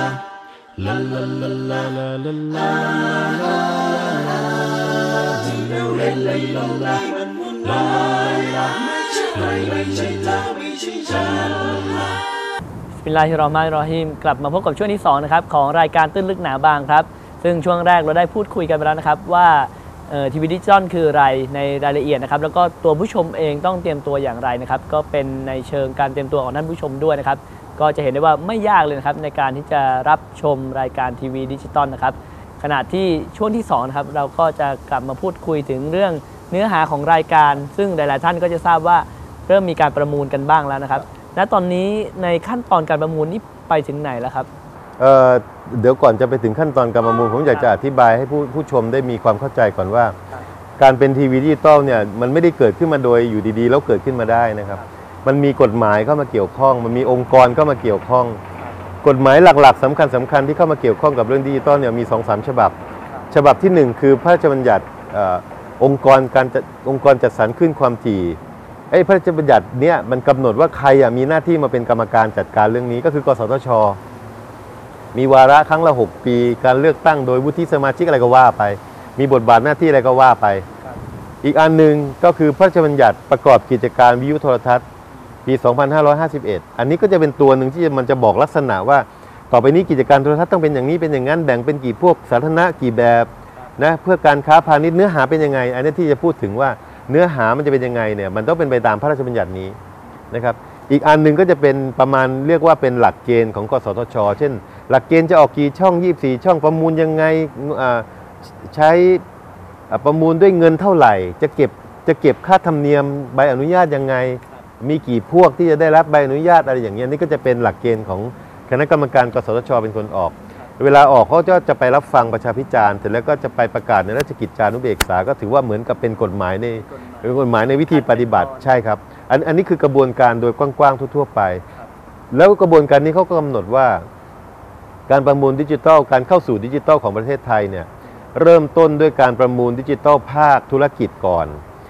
บิสมิลลาฮิรเราะห์มานิรเราะฮีมกลับมาพบกับช่วงที่2นะครับของรายการตื้นลึกหนาบางครับซึ่งช่วงแรกเราได้พูดคุยกันไปแล้วนะครับว่าทีวีดิจิตอลคืออะไรในรายละเอียดนะครับแล้วก็ตัวผู้ชมเองต้องเตรียมตัวอย่างไรนะครับก็เป็นในเชิงการเตรียมตัวของท่านผู้ชมด้วยนะครับก็จะเห็นได้ว่าไม่ยากเลยนะครับในการที่จะรับชมรายการทีวีดิจิตอลนะครับขณะที่ช่วงที่2นะครับเราก็จะกลับมาพูดคุยถึงเรื่องเนื้อหาของรายการซึ่งหลายๆท่านก็จะทราบว่าเริ่มมีการประมูลกันบ้างแล้วนะครับและตอนนี้ในขั้นตอนการประมูลนี่ไปถึงไหนแล้วครับเดี๋ยวก่อนจะไปถึงขั้นตอนการประมูลผมอยากจะอธิบายให้ผู้ชมได้มีความเข้าใจก่อนว่าการเป็นทีวีดิจิตอลเนี่ยมันไม่ได้เกิดขึ้นมาโดยอยู่ดีๆแล้วเกิดขึ้นมาได้นะครับมันมีกฎหมายเข้ามาเกี่ยวข้องมันมีองค์กรเข้ามาเกี่ยวข้องกฎหมายหลักๆสำคัญที่เข้ามาเกี่ยวข้องกับเรื่องดิจิตอลเนี่ยมี 2-3 ฉบับฉบับที่1คือพระราชบัญญัติองค์กรจัดสรรคลื่นความถี่พระราชบัญญัติเนี่ยมันกำหนดว่าใครมีหน้าที่มาเป็นกรรมการจัดการเรื่องนี้ก็คือกสทช.มีวาระครั้งละ6 ปีการเลือกตั้งโดยวุฒิสมาชิกอะไรก็ว่าไปมีบทบาทหน้าที่อะไรก็ว่าไปอีกอันหนึ่งก็คือพระราชบัญญัติประกอบกิจการวิทยุโทรทัศน์ปี 2551 อันนี้ก็จะเป็นตัวหนึ่งที่มันจะบอกลักษณะว่าต่อไปนี้กิจการโทรทัศน์ต้องเป็นอย่างนี้เป็นอย่างนั้นแบ่งเป็นกี่พวกสาธารณะกี่แบบนะเพื่อการค้าพาณิชย์เนื้อหาเป็นยังไงอันนี้ที่จะพูดถึงว่าเนื้อหามันจะเป็นยังไงเนี่ยมันต้องเป็นไปตามพระราชบัญญัตินี้นะครับอีกอันหนึ่งก็จะเป็นประมาณเรียกว่าเป็นหลักเกณฑ์ของกสทช.เช่นหลักเกณฑ์จะออกกี่ช่อง24ช่องประมูลยังไงใช้ประมูลด้วยเงินเท่าไหร่จะเก็บค่าธรรมเนียมใบอนุญาตยังไงมีกี่พวกที่จะได้รับใบอนุญาตอะไรอย่างเงี้ยนี่ก็จะเป็นหลักเกณฑ์ของคณะกรรมการกสทช.เป็นคนออกเวลาออกเขาจะไปรับฟังประชาพิจารณ์เสร็จแล้วก็จะไปประกาศในราชกิจจานุเบกษาก็ถือว่าเหมือนกับเป็นกฎหมายในวิธีปฏิบัติใช่ครับอันนี้คือกระบวนการโดยกว้างๆทั่วๆไปแล้วกระบวนการนี้เขาก็กำหนดว่าการประมูลดิจิทัลการเข้าสู่ดิจิทัลของประเทศไทยเนี่ยเริ่มต้นด้วยการประมูลดิจิทัลภาคธุรกิจก่อน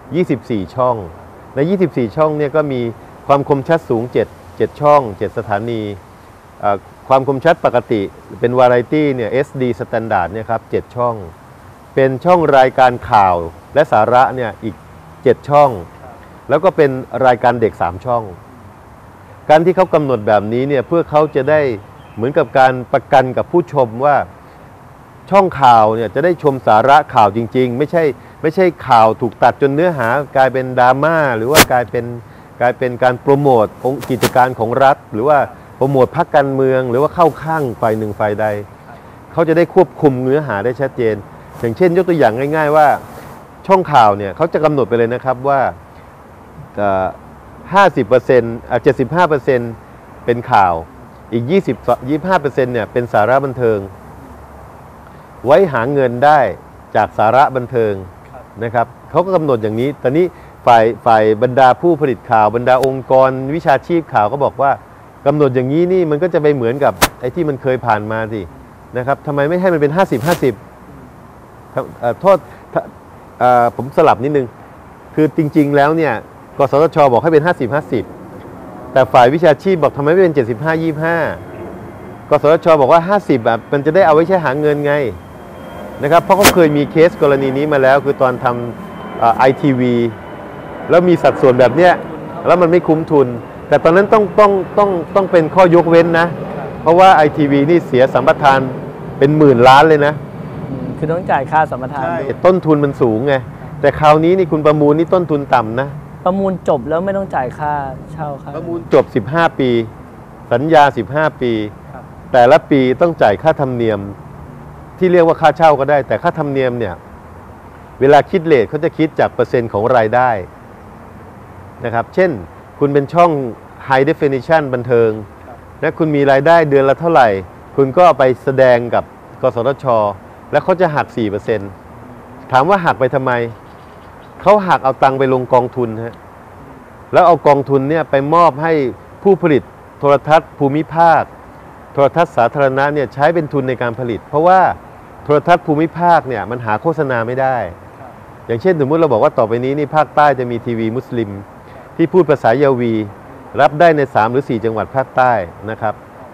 24ช่องใน24ช่องเนี่ยก็มีความคมชัดสูง7ช่อง7สถานีความคมชัดปกติเป็นวาไรตี้เนี่ย SD Standard เนี่ยครับ7ช่องเป็นช่องรายการข่าวและสาระเนี่ยอีก7ช่องแล้วก็เป็นรายการเด็ก3ช่องการที่เขากำหนดแบบนี้เนี่ยเพื่อเขาจะได้เหมือนกับการประกันกับผู้ชมว่าช่องข่าวเนี่ยจะได้ชมสาระข่าวจริงๆไม่ใช่ข่าวถูกตัดจนเนื้อหากลายเป็นดราม่าหรือว่ากลายเป็นการโปรโมทกิจการของรัฐหรือว่าโปรโมทพรรคการเมืองหรือว่าเข้าข้างฝ่ายหนึ่งฝ่ายใดเขาจะได้ควบคุมเนื้อหาได้ชัดเจนอย่างเช่นยกตัวอย่างง่ายๆว่าช่องข่าวเนี่ยเขาจะกำหนดไปเลยนะครับว่า50% 75% เป็นข่าวอีก25% เนี่ยเป็นสาระบันเทิงไว้หาเงินได้จากสาระบันเทิงนะครับเขาก็กำหนดอย่างนี้ตอนนี้ฝ่ายบรรดาผู้ผลิตข่าวบรรดาองค์กรวิชาชีพข่าวก็บอกว่ากำหนดอย่างนี้นี่มันก็จะไปเหมือนกับไอ้ที่มันเคยผ่านมาสินะครับทำไมไม่ให้มันเป็น50-50โทษผมสลับนิดนึงคือจริงๆแล้วเนี่ยกสทช.บอกให้เป็น50-50แต่ฝ่ายวิชาชีพบอกทำไมไม่เป็น75-25กสทช.บอกว่า50แบบมันจะได้เอาไว้ใช้หาเงินไงนะครับเพราะเขาเคยมีเคสกรณีนี้มาแล้วคือตอนทำITV แล้วมีสัดส่วนแบบเนี้ยแล้วมันไม่คุ้มทุนแต่ตอนนั้นต้องเป็นข้อยกเว้นนะเพราะว่า ITV นี่เสียสัมปทานเป็นหมื่นล้านเลยนะคือต้องจ่ายค่าสัมปทานต้นทุนมันสูงไงแต่คราวนี้นี่คุณประมูลนี่ต้นทุนต่ำนะประมูลจบแล้วไม่ต้องจ่ายค่าเช่าครับประมูลจบ15 ปีสัญญา15 ปีแต่ละปีต้องจ่ายค่าธรรมเนียมที่เรียกว่าค่าเช่าก็ได้แต่ค่าธรรมเนียมเนี่ยเวลาคิดเรทเขาจะคิดจากเปอร์เซ็นต์ของรายได้นะครับเช่นคุณเป็นช่อง High Definition บันเทิงนะคุณมีรายได้เดือนละเท่าไหร่คุณก็ไปแสดงกับกสทช.แล้วเขาจะหัก 4% ถามว่าหักไปทำไมเขาหักเอาตังค์ไปลงกองทุนฮะแล้วเอากองทุนเนี่ยไปมอบให้ผู้ผลิตโทรทัศน์ภูมิภาคโทรทัศน์สาธารณะเนี่ยใช้เป็นทุนในการผลิตเพราะว่าโทรทัศน์ภูมิภาคเนี่ยมันหาโฆษณาไม่ได้อย่างเช่นสมมติเราบอกว่าต่อไปนี้นี่ภาคใต้จะมีทีวีมุสลิมที่พูดภาษายาวีรับได้ใน3 หรือ 4 จังหวัดภาคใต้นะครับ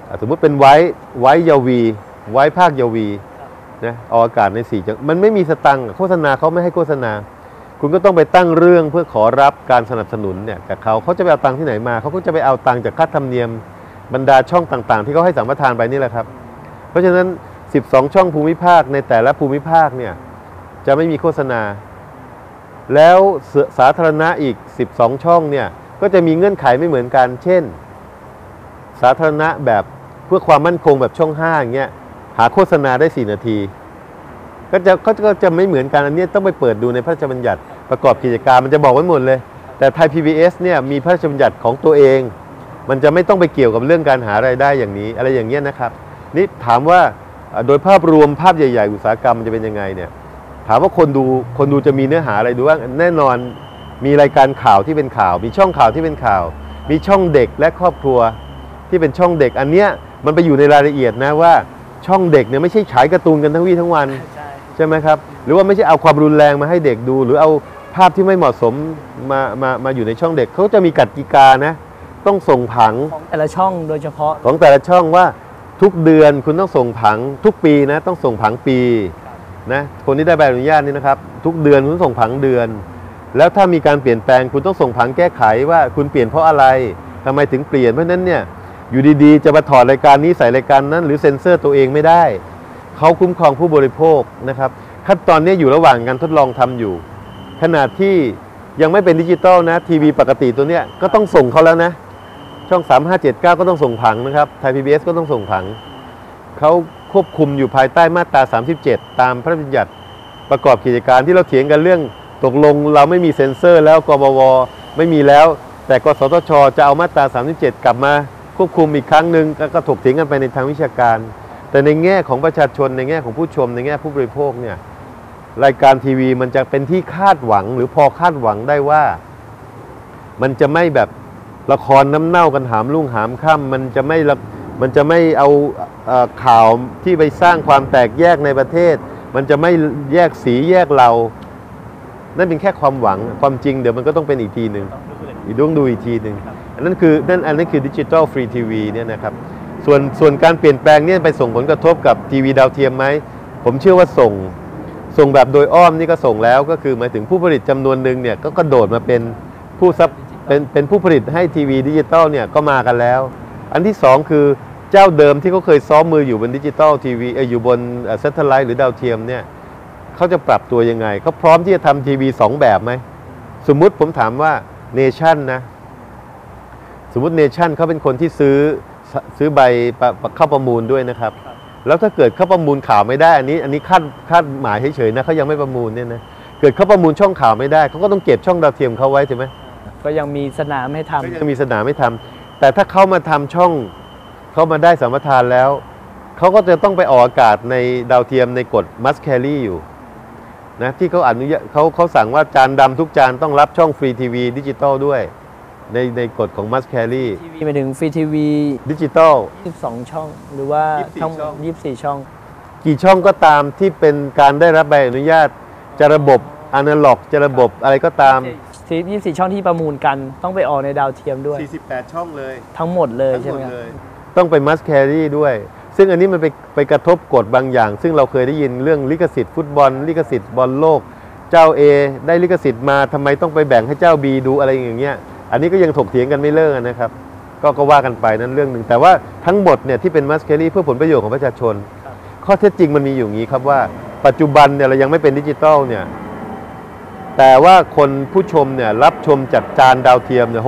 สมมุติเป็นไว้ยาวีไว้ภาคยาวีนะออกอากาศใน4จังหวัดมันไม่มีสตังค์โฆษณาเขาไม่ให้โฆษณาคุณก็ต้องไปตั้งเรื่องเพื่อขอรับการสนับสนุนเนี่ยกับเขาจะไปเอาตังค์ที่ไหนมาเขาก็จะไปเอาตังค์จากค่าธรรมเนียมบรรดาช่องต่างๆที่เขาให้สัมปทานไปนี่แหละครับเพราะฉะนั้น12ช่องภูมิภาคในแต่ละภูมิภาคเนี่ยจะไม่มีโฆษณาแล้วสาธารณะอีก12ช่องเนี่ยก็จะมีเงื่อนไขไม่เหมือนกันเช่นสาธารณะแบบเพื่อความมั่นคงแบบช่อง5อย่างเงี้ยหาโฆษณาได้4นาทีก็จะไม่เหมือนกันอันนี้ต้องไปเปิดดูในพระราชบัญญัติประกอบกิจการมันจะบอกไว้หมดเลยแต่ไทย PBS เนี่ยมีพระราชบัญญัติของตัวเองมันจะไม่ต้องไปเกี่ยวกับเรื่องการหารายได้อย่างนี้อะไรอย่างเงี้ยนะครับนี่ถามว่าโดยภาพรวมภาพใหญ่ๆอุตสาหกรรมมันจะเป็นยังไงเนี่ยถามว่าคนดูจะมีเนื้อหาอะไรดูบ้างแน่นอนมีรายการข่าวที่เป็นข่าวมีช่องข่าวที่เป็นข่าวมีช่องเด็กและครอบครัวที่เป็นช่องเด็กอันเนี้ยมันไปอยู่ในรายละเอียดนะว่าช่องเด็กเนี่ยไม่ใช่ฉายการ์ตูนกันทั้งวี่ทั้งวันใช่ไหมครับหรือว่าไม่ใช่เอาความรุนแรงมาให้เด็กดูหรือเอาภาพที่ไม่เหมาะสมมาอยู่ในช่องเด็กเขาจะมีกติกานะต้องส่งผังของแต่ละช่องโดยเฉพาะของแต่ละช่องว่าทุกเดือนคุณต้องส่งผังทุกปีนะต้องส่งผังปีนะคนที่ได้ใบอนุญาตนี่นะครับทุกเดือนคุณต้องส่งผังเดือนแล้วถ้ามีการเปลี่ยนแปลงคุณต้องส่งผังแก้ไขว่าคุณเปลี่ยนเพราะอะไรทำไมถึงเปลี่ยนเพราะนั้นเนี่ยอยู่ดีๆจะมาถอดรายการนี้ใส่รายการนั้นหรือเซ็นเซอร์ตัวเองไม่ได้เขาคุ้มครองผู้บริโภคนะครับขั้นตอนนี้อยู่ระหว่างการทดลองทำอยู่ขนาดที่ยังไม่เป็นดิจิตอลนะทีวีปกติตัวเนี้ยก็ต้องส่งเขาแล้วนะช่อง3579ก็ต้องส่งผังนะครับไทย PBS ก็ต้องส่งผังเขาควบคุมอยู่ภายใต้มาตรา37ตามพระราชบัญญัติประกอบกิจการที่เราเถียงกันเรื่องตกลงเราไม่มีเซ็นเซอร์แล้วกบวไม่มีแล้วแต่กสทชจะเอามาตรา37กลับมาควบคุมอีกครั้งหนึ่งก็ถกเถียงกันไปในทางวิชาการแต่ในแง่ของประชาชนในแง่ของผู้ชมในแง่ผู้บริโภคเนี่ยรายการทีวีมันจะเป็นที่คาดหวังหรือพอคาดหวังได้ว่ามันจะไม่แบบละครน้ำเน่ากันหามรุ่งหามค่ำมันจะไม่เอาข่าวที่ไปสร้างความแตกแยกในประเทศมันจะไม่แยกสีแยกเรานั่นเป็นแค่ความหวังความจริงเดี๋ยวมันก็ต้องเป็นอีกทีหนึ่งต้องดูอีกทีหนึ่งอันนั้นคือดิจิทัลฟรีทีวีเนี่ยนะครับส่วนการเปลี่ยนแปลงเนี่ยไปส่งผลกระทบกับทีวีดาวเทียมไหมผมเชื่อว่าส่งแบบโดยอ้อมนี่ก็ส่งแล้วก็คือหมายถึงผู้ผลิตจำนวนหนึ่งเนี่ยก็กระโดดมาเป็นเป็นผู้ผลิตให้ทีวีดิจิตอลเนี่ยก็มากันแล้วอันที่2คือเจ้าเดิมที่เขาเคยซ้อมมืออยู่บนดิจิตอลทีวีอยู่บนเซทเทไลท์หรือดาวเทียมเนี่ยเขาจะปรับตัวยังไงเขาพร้อมที่จะทำทีวี2แบบไหมสมมุติผมถามว่าเนชั่นนะสมมุติเนชั่นเขาเป็นคนที่ซื้อใบเข้าประมูลด้วยนะครับแล้วถ้าเกิดเขาประมูลข่าวไม่ได้อันนี้คาดหมายเฉยๆนะเขายังไม่ประมูลเนี่ยนะเกิดเขาประมูลช่องข่าวไม่ได้เขาก็ต้องเก็บช่องดาวเทียมเขาไว้ใช่ไหมก็ยังมีสนามให้ทำก็ยังมีสนามให้ทำแต่ถ้าเขามาทำช่องเขามาได้สัมปทานแล้วเขาก็จะต้องไปออกอากาศในดาวเทียมในกฎ must carry อยู่นะที่เขาอนุญาตเขาสั่งว่าจานดำทุกจานต้องรับช่องฟรีทีวีดิจิตอลด้วยในกฎของ must carry ทีวีหมายถึงฟรีทีวีดิจิตอล 22ช่องหรือว่าช่อง24ช่องกี่ช่องก็ตามที่เป็นการได้รับใบอนุญาตจะระบบอนาล็อกจะระบบอะไรก็ตาม 24ช่องที่ประมูลกันต้องไปออกในดาวเทียมด้วย 48ช่องเลยทั้งหมดเลยใช่ไหมครับต้องไป must carry ด้วยซึ่งอันนี้มันไปกระทบกฎบางอย่างซึ่งเราเคยได้ยินเรื่องลิขสิทธิ์ฟุตบอลลิขสิทธิ์บอลโลกเจ้า A ได้ลิขสิทธิ์มาทำไมต้องไปแบ่งให้เจ้า B ดูอะไรอย่างเงี้ยอันนี้ก็ยังถกเถียงกันไม่เลิกนะครับก็ว่ากันไปนั้นเรื่องหนึ่งแต่ว่าทั้งหมดเนี่ยที่เป็น must carry เพื่อผลประโยชน์ของประชาชนข้อเท็จจริงมันมีอยู่อย่างนี้ครับว่าปัจจุบันเนี่ยเรายังไม่เป็นดิจิตอลเนี่ยแต่ว่าคนผู้ชมเนี่ยรับชมจากจานดาวเทียมเนี่ย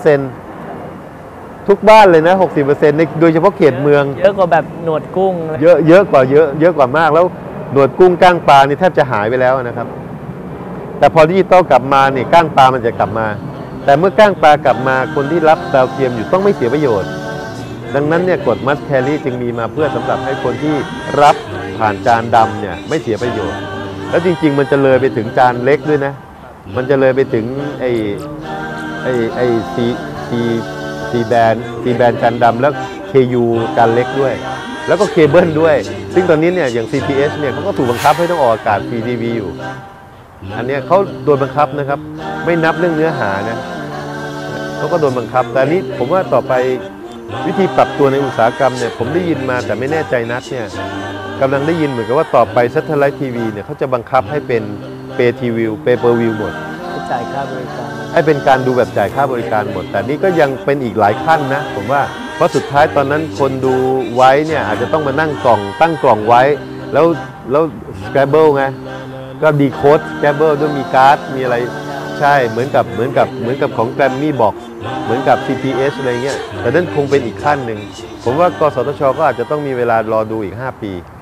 60%ทุกบ้านเลยนะ 60% ในโดยเฉพาะเขตเมืองเยอะกว่าแบบหนวดกุ้งเยอะกว่ามากแล้วหนวดกุ้งก้างปลานี่แทบจะหายไปแล้วนะครับแต่พอดิจิตอลกลับมาเนี่ยก้างปลามันจะกลับมาแต่เมื่อก้างปลากลับมาคนที่รับดาวเทียมอยู่ต้องไม่เสียประโยชน์ดังนั้นเนี่ยกฎ must carry จึงมีมาเพื่อสำหรับให้คนที่รับผ่านจานดำเนี่ยไม่เสียประโยชน์แล้วจริงๆมันจะเลยไปถึงจานเล็กด้วยนะมันจะเลยไปถึงไอ้ซีแบนจานดำแล้ว KU จานเล็กด้วยแล้วก็เคเบิลด้วยซึ่งตอนนี้เนี่ยอย่าง CTS เนี่ยเขาก็ถูกบังคับให้ต้องออกอากาศฟรีทีวีอยู่อันนี้เขาโดนบังคับนะครับไม่นับเรื่องเนื้อหานะเขาก็โดนบังคับแต่นี้ผมว่าต่อไปวิธีปรับตัวในอุตสาหกรรมเนี่ยผมได้ยินมาแต่ไม่แน่ใจนัดเนี่ยกำลังได้ยินเหมือนกับว่าต่อไป Satellite TV เนี่ยเขาจะบังคับให้เป็น Pay TV Pay per view หมดจ่ายค่าบริการให้เป็นการดูแบบจ่ายค่าบริการหมด แต่นี่ก็ยังเป็นอีกหลายขั้นนะผมว่าเพราะสุดท้ายตอนนั้นคนดูไว้เนี่ยอาจจะต้องมานั่งกล่องตั้งกล่องไว้แล้ว Scrabble ไงก็ดีโค้ด Scrabble ด้วยมีการ์ดมีอะไรใช่เหมือนกับของ Grammy Box เหมือนกับ CPS อะไรเงี้ยแต่นั่นคงเป็นอีกขั้นหนึ่งผมว่ากสทชก็อาจจะต้องมีเวลารอดูอีก5 ปี